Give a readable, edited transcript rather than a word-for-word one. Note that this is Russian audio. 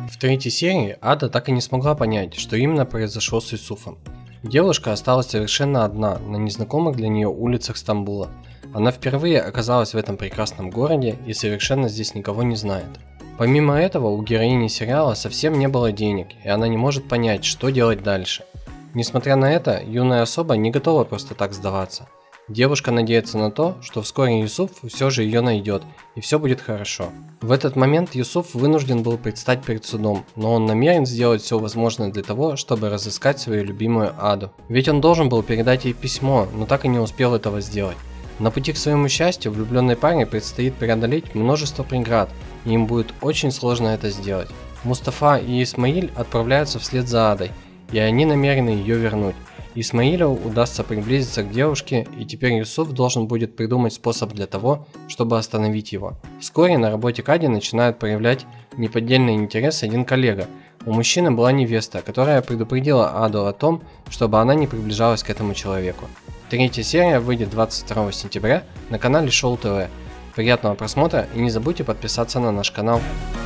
В третьей серии Ада так и не смогла понять, что именно произошло с Юсуфом. Девушка осталась совершенно одна на незнакомых для нее улицах Стамбула. Она впервые оказалась в этом прекрасном городе и совершенно здесь никого не знает. Помимо этого, у героини сериала совсем не было денег, и она не может понять, что делать дальше. Несмотря на это, юная особа не готова просто так сдаваться. Девушка надеется на то, что вскоре Юсуф все же ее найдет, и все будет хорошо. В этот момент Юсуф вынужден был предстать перед судом, но он намерен сделать все возможное для того, чтобы разыскать свою любимую Аду. Ведь он должен был передать ей письмо, но так и не успел этого сделать. На пути к своему счастью влюбленной паре предстоит преодолеть множество преград, и им будет очень сложно это сделать. Мустафа и Исмаиль отправляются вслед за Адой, и они намерены ее вернуть. Исмаилю удастся приблизиться к девушке, и теперь Юсуф должен будет придумать способ для того, чтобы остановить его. Вскоре на работе к Аде начинает проявлять неподдельный интерес один коллега. У мужчины была невеста, которая предупредила Аду о том, чтобы она не приближалась к этому человеку. Третья серия выйдет 22 сентября на канале Шоу ТВ. Приятного просмотра и не забудьте подписаться на наш канал.